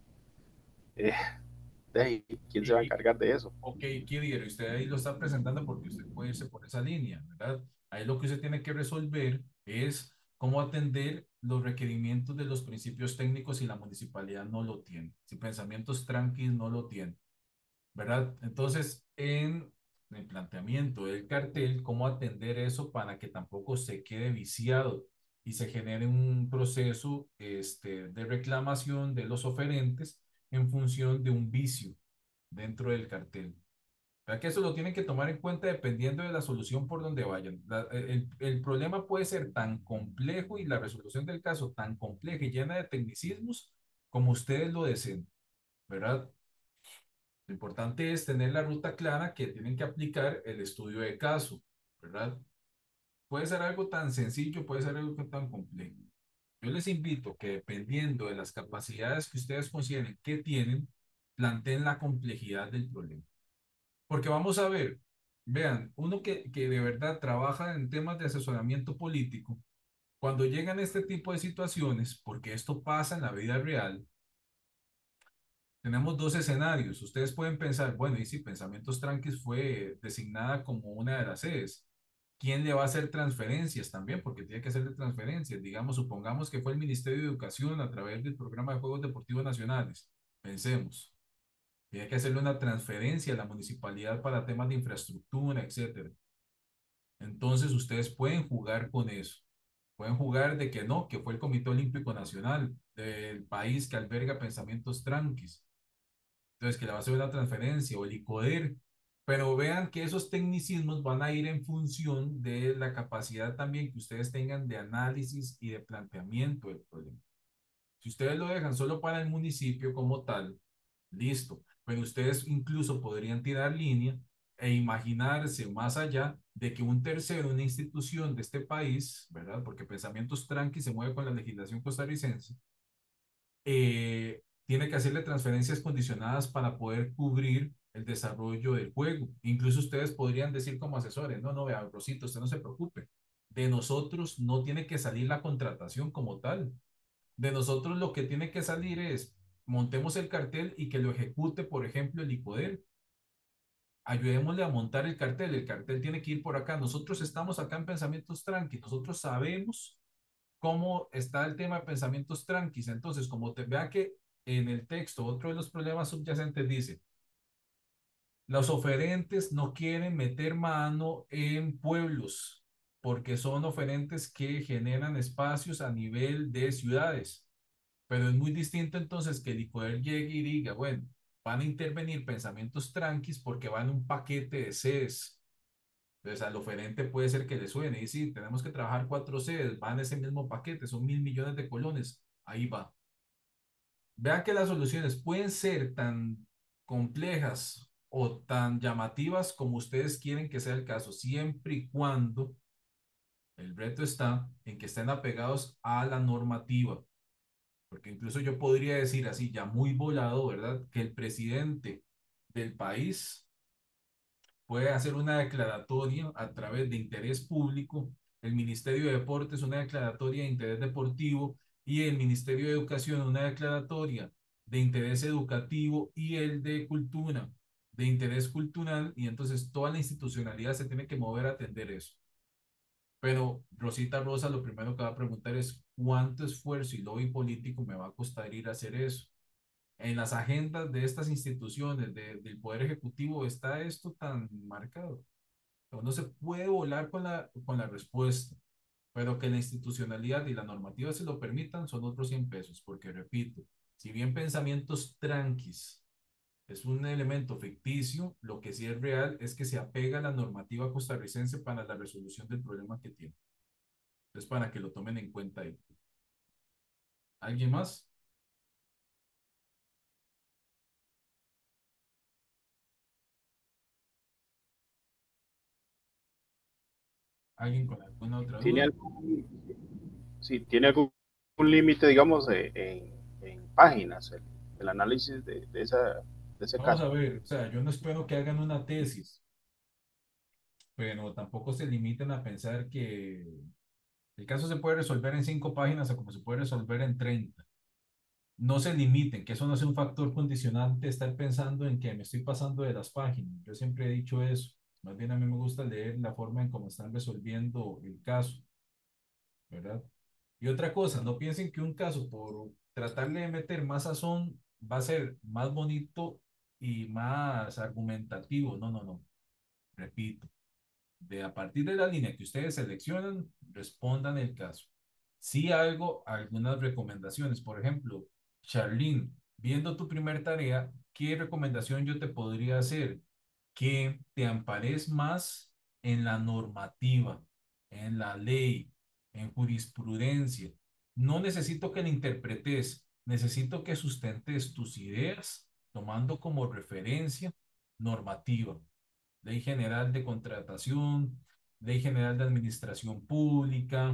eh, ¿quién se va a Y, encargar de eso? ok, Kidier, usted ahí lo está presentando porque usted puede irse por esa línea, ¿verdad? Ahí lo que usted tiene que resolver es cómo atender los requerimientos de los principios técnicos si la municipalidad no lo tiene, si pensamientos tranquilos no lo tiene, ¿verdad? Entonces, en el planteamiento del cartel, cómo atender eso para que tampoco se quede viciado y se genere un proceso de reclamación de los oferentes en función de un vicio dentro del cartel. ¿Verdad que eso lo tienen que tomar en cuenta dependiendo de la solución por donde vayan? El problema puede ser tan complejo y la resolución del caso tan compleja y llena de tecnicismos como ustedes lo deseen, ¿verdad? Lo importante es tener la ruta clara que tienen que aplicar el estudio de caso, ¿verdad? Puede ser algo tan sencillo, puede ser algo tan complejo. Yo les invito que dependiendo de las capacidades que ustedes consideren que tienen, planteen la complejidad del problema. Porque vamos a ver, vean, uno que de verdad trabaja en temas de asesoramiento político, cuando llegan este tipo de situaciones, porque esto pasa en la vida real, tenemos dos escenarios. Ustedes pueden pensar, bueno, y si Pensamientos Tranquis fue designada como una de las sedes, ¿quién le va a hacer transferencias también? Porque tiene que hacerle transferencias. Digamos, supongamos que fue el Ministerio de Educación a través del programa de Juegos Deportivos Nacionales. Pensemos. Tiene que hacerle una transferencia a la municipalidad para temas de infraestructura, etcétera. Entonces, ustedes pueden jugar con eso. Pueden jugar de que no, que fue el Comité Olímpico Nacional del país que alberga Pensamientos Tranquis. Entonces, que le va a hacer una transferencia o el ICODER. Pero vean que esos tecnicismos van a ir en función de la capacidad también que ustedes tengan de análisis y de planteamiento del problema. Si ustedes lo dejan solo para el municipio como tal, listo. Pero ustedes incluso podrían tirar línea e imaginarse más allá de que un tercero, una institución de este país, ¿verdad? Porque Pensamientos Tranqui se mueve con la legislación costarricense, tiene que hacerle transferencias condicionadas para poder cubrir el desarrollo del juego. Incluso ustedes podrían decir como asesores, no, no, vea, Rosito, usted no se preocupe. De nosotros no tiene que salir la contratación como tal. De nosotros lo que tiene que salir es montemos el cartel y que lo ejecute, por ejemplo, el IPODER. Ayudémosle a montar el cartel. El cartel tiene que ir por acá. Nosotros estamos acá en Pensamientos Tranqui. Nosotros sabemos cómo está el tema de Pensamientos Tranquis. Entonces, como te vea que en el texto, otro de los problemas subyacentes dice, los oferentes no quieren meter mano en pueblos porque son oferentes que generan espacios a nivel de ciudades. Pero es muy distinto entonces que el ICODER llegue y diga, bueno, van a intervenir Pensamientos Tranquis porque van en un paquete de sedes. Entonces al oferente puede ser que le suene y sí, tenemos que trabajar cuatro sedes, van en ese mismo paquete, son 1.000 millones de colones, ahí va. Vean que las soluciones pueden ser tan complejas o tan llamativas como ustedes quieren que sea el caso, siempre y cuando el reto está en que estén apegados a la normativa. Porque incluso yo podría decir así, ya muy volado, ¿verdad? Que el presidente del país puede hacer una declaratoria a través de interés público, el Ministerio de Deportes una declaratoria de interés deportivo y el Ministerio de Educación una declaratoria de interés educativo y el de cultura de interés cultural, y entonces toda la institucionalidad se tiene que mover a atender eso. Pero Rosita Rosa lo primero que va a preguntar es cuánto esfuerzo y lobby político me va a costar ir a hacer eso. En las agendas de estas instituciones, del Poder Ejecutivo, está esto tan marcado. Uno se puede volar con la respuesta, pero que la institucionalidad y la normativa se lo permitan son otros 100 pesos, porque repito, si bien pensamientos tranquis es un elemento ficticio, lo que sí es real es que se apega a la normativa costarricense para la resolución del problema que tiene. Entonces, para que lo tomen en cuenta ahí. ¿Alguien más? ¿Alguien con alguna otra ¿Tiene duda? algún, sí, tiene algún límite, digamos, en páginas el análisis de ese Vamos caso? a ver, o sea, yo no espero que hagan una tesis, pero tampoco se limiten a pensar que el caso se puede resolver en 5 páginas o como se puede resolver en 30. No se limiten, que eso no sea un factor condicionante estar pensando en que me estoy pasando de las páginas. Yo siempre he dicho eso. Más bien a mí me gusta leer la forma en cómo están resolviendo el caso, ¿verdad? Y otra cosa, no piensen que un caso por tratarle de meter más sazón va a ser más bonito y más argumentativo. No, no, no. Repito, de a partir de la línea que ustedes seleccionan, respondan el caso. Si algo, algunas recomendaciones. Por ejemplo, Charlene, viendo tu primer tarea, ¿qué recomendación yo te podría hacer? Que te ampares más en la normativa, en la ley, en jurisprudencia. No necesito que la interpretes, necesito que sustentes tus ideas tomando como referencia normativa. Ley General de Contratación, Ley General de Administración Pública,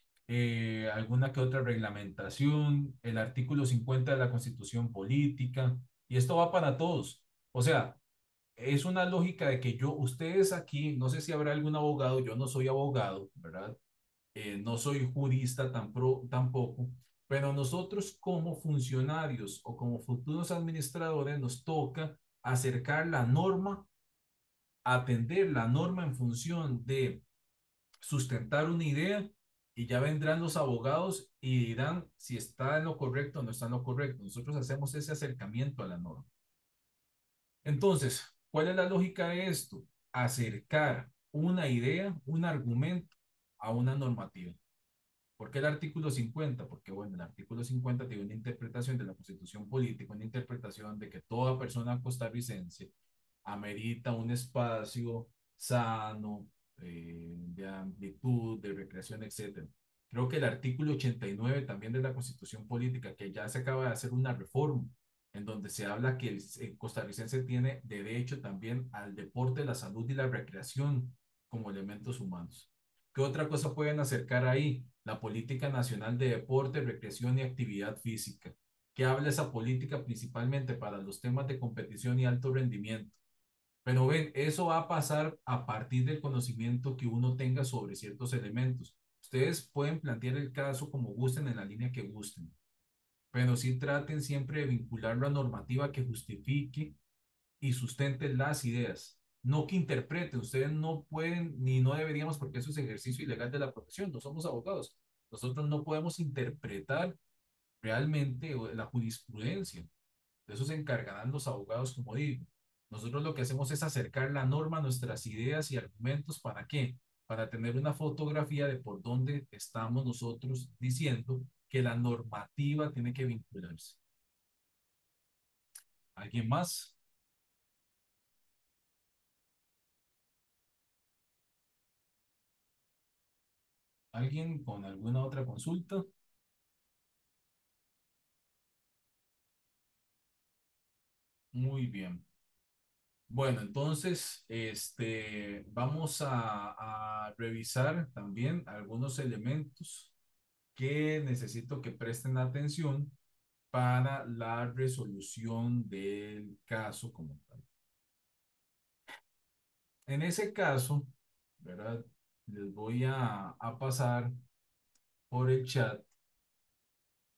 alguna que otra reglamentación, el artículo 50 de la Constitución Política, y esto va para todos. O sea, es una lógica de que ustedes aquí, no sé si habrá algún abogado, yo no soy abogado, ¿verdad? No soy jurista tampoco, pero nosotros como funcionarios o como futuros administradores nos toca acercar la norma, atender la norma en función de sustentar una idea, y ya vendrán los abogados y dirán si está en lo correcto o no está en lo correcto. Nosotros hacemos ese acercamiento a la norma. Entonces, ¿cuál es la lógica de esto? Acercar una idea, un argumento a una normativa. ¿Por qué el artículo 50? Porque, bueno, el artículo 50 tiene una interpretación de la Constitución Política, una interpretación de que toda persona costarricense amerita un espacio sano, de amplitud, de recreación, etcétera. Creo que el artículo 89 también de la Constitución Política, que ya se acaba de hacer una reforma, en donde se habla que el costarricense tiene derecho también al deporte, la salud y la recreación como elementos humanos. ¿Qué otra cosa pueden acercar ahí? La Política Nacional de Deporte, Recreación y Actividad Física, que habla esa política principalmente para los temas de competición y alto rendimiento. Pero ven, eso va a pasar a partir del conocimiento que uno tenga sobre ciertos elementos. Ustedes pueden plantear el caso como gusten, en la línea que gusten, pero sí traten siempre de vincularlo a normativa que justifique y sustente las ideas, no que interpreten. Ustedes no pueden ni no deberíamos, porque eso es ejercicio ilegal de la profesión, no somos abogados. Nosotros no podemos interpretar realmente la jurisprudencia. De eso se encargarán los abogados, como digo. Nosotros lo que hacemos es acercar la norma a nuestras ideas y argumentos. ¿Para qué? Para tener una fotografía de por dónde estamos nosotros diciendo que la normativa tiene que vincularse. ¿Alguien más? ¿Alguien con alguna otra consulta? Muy bien. Bueno, entonces, vamos a revisar también algunos elementos que necesito que presten atención para la resolución del caso como tal. En ese caso, ¿verdad? Les voy a pasar por el chat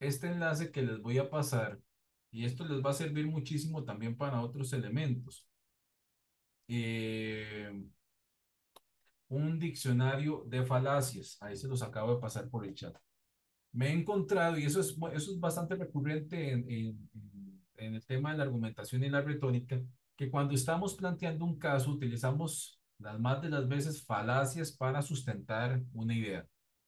este enlace que les voy a pasar, y esto les va a servir muchísimo también para otros elementos. Eh, un diccionario de falacias, ahí se los acabo de pasar por el chat. Me he encontrado, y eso es bastante recurrente en el tema de la argumentación y la retórica, que cuando estamos planteando un caso utilizamos las más de las veces falacias para sustentar una idea.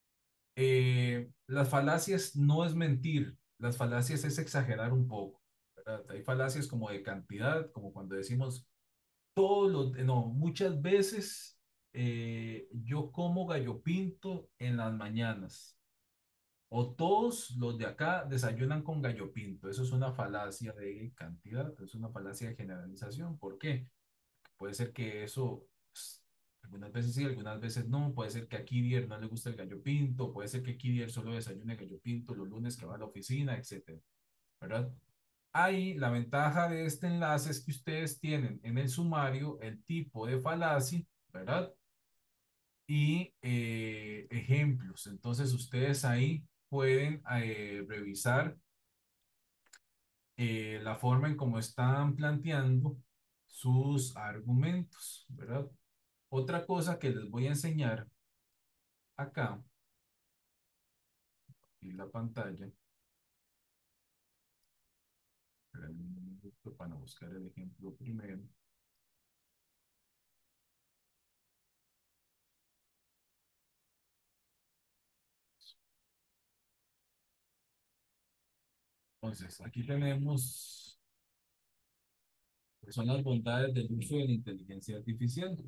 Las falacias no es mentir, las falacias es exagerar un poco, ¿verdad? Hay falacias como de cantidad, como cuando decimos no, muchas veces yo como gallo pinto en las mañanas. O todos los de acá desayunan con gallo pinto. Eso es una falacia de cantidad, es una falacia de generalización. ¿Por qué? Puede ser que eso, pues, algunas veces sí, algunas veces no. Puede ser que a Kidier no le gusta el gallo pinto. Puede ser que Kidier solo desayune gallo pinto los lunes que va a la oficina, etcétera. ¿Verdad? Ahí la ventaja de este enlace es que ustedes tienen en el sumario el tipo de falacia, ¿verdad? Y ejemplos. Entonces ustedes ahí pueden revisar la forma en cómo están planteando sus argumentos, ¿verdad? Otra cosa que les voy a enseñar acá en la pantalla, esperen un minuto para buscar el ejemplo primero. Entonces, aquí tenemos, pues, son las bondades del uso de la inteligencia artificial.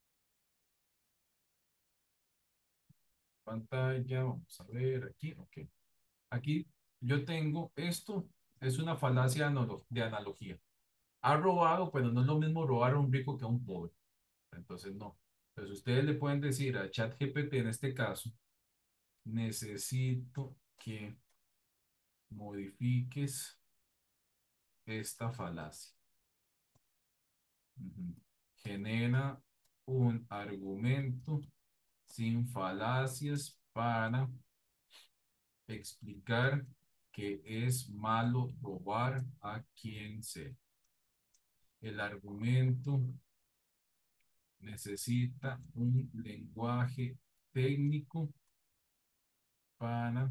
Pantalla, vamos a ver aquí, ok. Aquí yo tengo esto, es una falacia de analogía. Ha robado, pero no es lo mismo robar a un rico que a un pobre. Entonces, no. Entonces, ustedes le pueden decir a ChatGPT en este caso, necesito que modifiques esta falacia. Ujú. Genera un argumento sin falacias para explicar que es malo robar a quien sea. El argumento necesita un lenguaje técnico para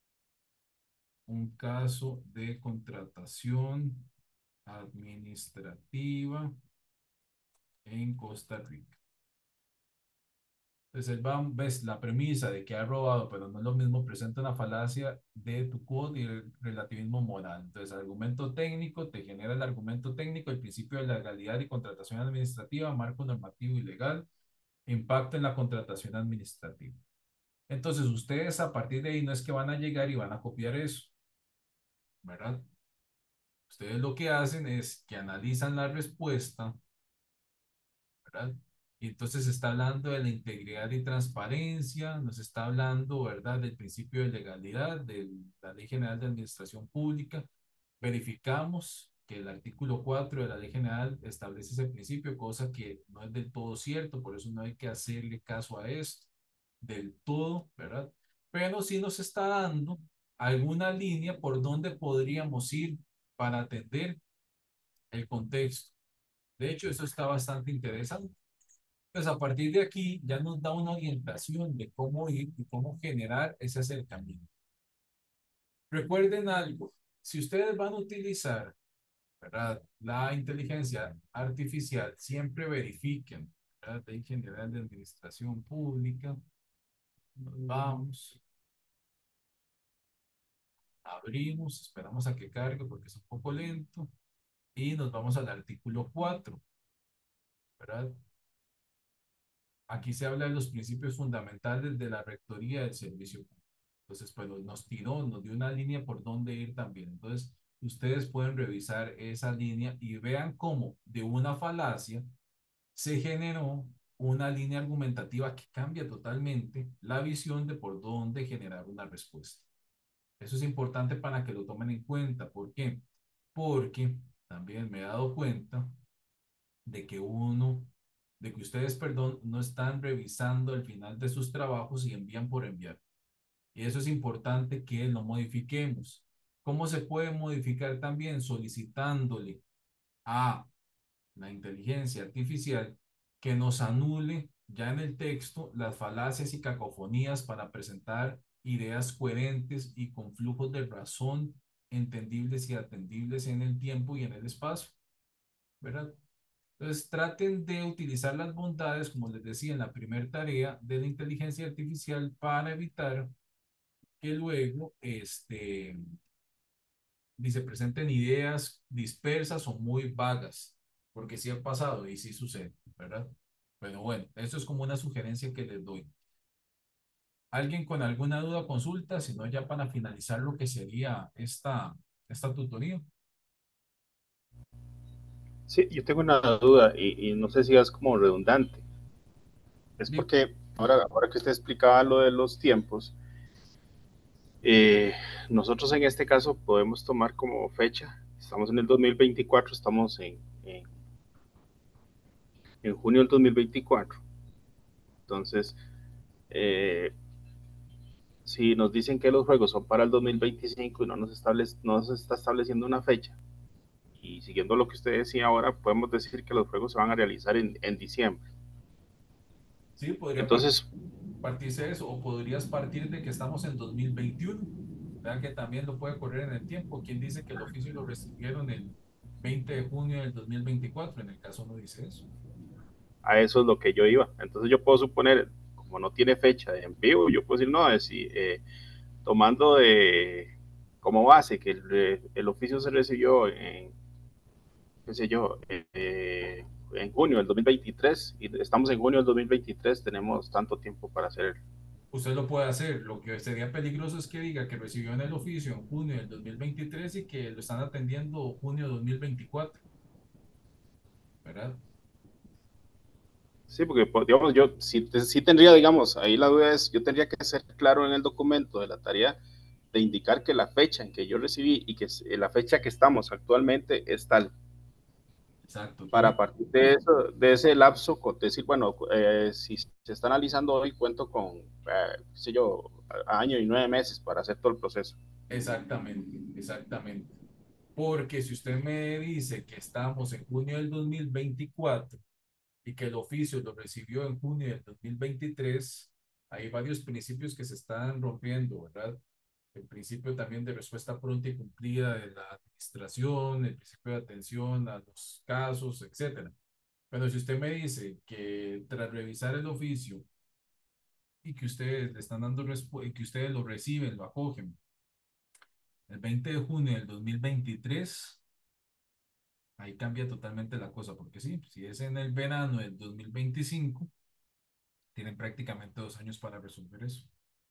un caso de contratación administrativa en Costa Rica. Entonces, ves la premisa de que ha robado, pero no es lo mismo, presenta una falacia de tu code y el relativismo moral. Entonces, argumento técnico, te genera el argumento técnico, el principio de legalidad y contratación administrativa, marco normativo y legal, impacto en la contratación administrativa. Entonces, ustedes a partir de ahí no es que van a llegar y van a copiar eso, ¿verdad? Ustedes lo que hacen es que analizan la respuesta, ¿verdad? Y entonces se está hablando de la integridad y transparencia, nos está hablando, ¿verdad?, del principio de legalidad, de la Ley General de Administración Pública. Verificamos que el artículo 4 de la Ley General establece ese principio, cosa que no es del todo cierto, por eso no hay que hacerle caso a esto del todo, ¿verdad? Pero sí nos está dando alguna línea por donde podríamos ir para atender el contexto. De hecho, eso está bastante interesante. Pues a partir de aquí ya nos da una orientación de cómo ir y cómo generar ese acercamiento. Recuerden algo, si ustedes van a utilizar, ¿verdad?, la inteligencia artificial, siempre verifiquen, ¿verdad?, Ley General de Administración Pública. Nos vamos, abrimos, esperamos a que cargue porque es un poco lento y nos vamos al artículo 4, ¿verdad? Aquí se habla de los principios fundamentales de la rectoría del servicio público. Entonces, pues nos tiró, nos dio una línea por dónde ir también. Entonces, ustedes pueden revisar esa línea y vean cómo de una falacia se generó una línea argumentativa que cambia totalmente la visión de por dónde generar una respuesta. Eso es importante para que lo tomen en cuenta. ¿Por qué? Porque también me he dado cuenta de que de que ustedes, perdón, no están revisando el final de sus trabajos y envían por enviar. Y eso es importante que lo modifiquemos. ¿Cómo se puede modificar también? Solicitándole a la inteligencia artificial que nos anule ya en el texto las falacias y cacofonías para presentar ideas coherentes y con flujos de razón entendibles y atendibles en el tiempo y en el espacio, ¿verdad? Entonces, traten de utilizar las bondades, como les decía en la primera tarea, de la inteligencia artificial para evitar que luego se presenten ideas dispersas o muy vagas, porque sí ha pasado y sí sucede, ¿verdad? Pero bueno, eso es como una sugerencia que les doy. ¿Alguien con alguna duda consulta? Si no, ya para finalizar lo que sería esta tutoría. Sí, yo tengo una duda y no sé si es como redundante. Es Di- porque ahora que usted explicaba lo de los tiempos, eh, nosotros en este caso podemos tomar como fecha, estamos en el 2024, estamos en junio del 2024. Entonces, eh, si nos dicen que los juegos son para el 2025 y no nos está estableciendo una fecha, y siguiendo lo que usted decía ahora, podemos decir que los juegos se van a realizar en diciembre. Sí, podría Entonces, partirse de eso, o podrías partir de que estamos en 2021. Vean que también lo puede correr en el tiempo. ¿Quién dice que el oficio lo recibieron el 20 de junio del 2024? En el caso no dice eso. a eso es lo que yo iba. Entonces yo puedo suponer, como no tiene fecha de envío, yo puedo decir, no, tomando como base que el oficio se recibió qué sé yo, en junio del 2023 y estamos en junio del 2023, tenemos tanto tiempo para hacer. Usted lo puede hacer. Lo que sería peligroso es que diga que recibió en el oficio en junio del 2023 y que lo están atendiendo junio de 2024, ¿verdad? Sí, porque pues, digamos, yo sí tendría, digamos, ahí la duda es, yo tendría que ser claro en el documento de la tarea de indicar que la fecha en que yo recibí y que la fecha que estamos actualmente es tal, Exacto. para partir de eso, de ese lapso, decir, bueno, si se está analizando hoy, cuento con, qué sé yo, año y 9 meses para hacer todo el proceso. Exactamente, exactamente. Porque si usted me dice que estamos en junio del 2024 y que el oficio lo recibió en junio del 2023, hay varios principios que se están rompiendo, ¿verdad? El principio también de respuesta pronta y cumplida de la administración, el principio de atención a los casos, etcétera. Pero si usted me dice que tras revisar el oficio y que ustedes le están dando y que ustedes lo reciben, lo acogen el 20 de junio del 2023, ahí cambia totalmente la cosa, porque sí, si es en el verano del 2025, tienen prácticamente 2 años para resolver eso.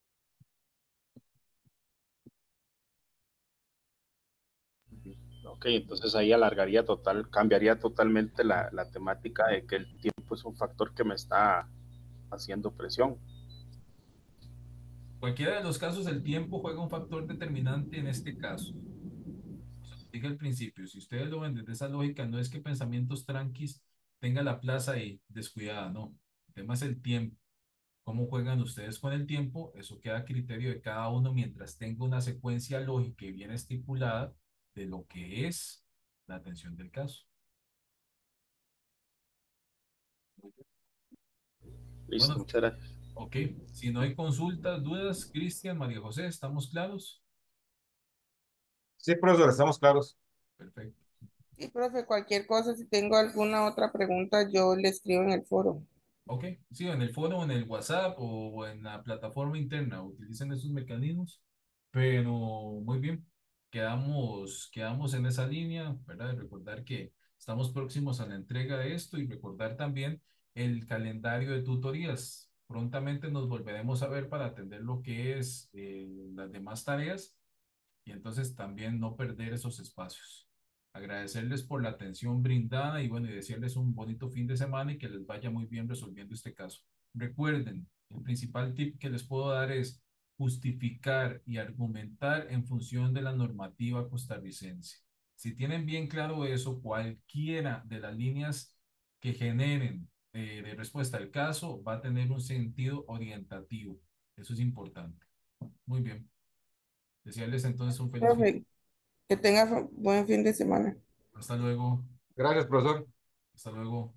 Ok, entonces ahí cambiaría totalmente la temática de que el tiempo es un factor que me está haciendo presión. Cualquiera de los casos, el tiempo juega un factor determinante en este caso. Dije al principio, si ustedes lo ven desde esa lógica, no es que pensamientos tranquis tenga la plaza ahí descuidada, no. El tema es el tiempo. ¿Cómo juegan ustedes con el tiempo? Eso queda a criterio de cada uno mientras tenga una secuencia lógica y bien estipulada de lo que es la atención del caso. Listo, Bueno, muchas gracias. ok. Si no hay consultas, dudas, Cristian, María José, ¿estamos claros? Sí, profesor, estamos claros. Perfecto. Sí, profe, cualquier cosa, si tengo alguna otra pregunta, yo le escribo en el foro. Ok, sí, en el foro, en el WhatsApp o en la plataforma interna, utilicen esos mecanismos, pero muy bien, quedamos en esa línea, ¿verdad? De recordar que estamos próximos a la entrega de esto y recordar también el calendario de tutorías. Prontamente nos volveremos a ver para atender lo que es las demás tareas y entonces también no perder esos espacios. Agradecerles por la atención brindada y bueno, y desearles un bonito fin de semana y que les vaya muy bien resolviendo este caso. Recuerden, el principal tip que les puedo dar es justificar y argumentar en función de la normativa costarricense. Si tienen bien claro eso, cualquiera de las líneas que generen de respuesta al caso va a tener un sentido orientativo. Eso es importante. Muy bien. Desearles entonces un feliz fin. Profe, Que tenga buen fin de semana. Hasta luego. Gracias, profesor. Hasta luego.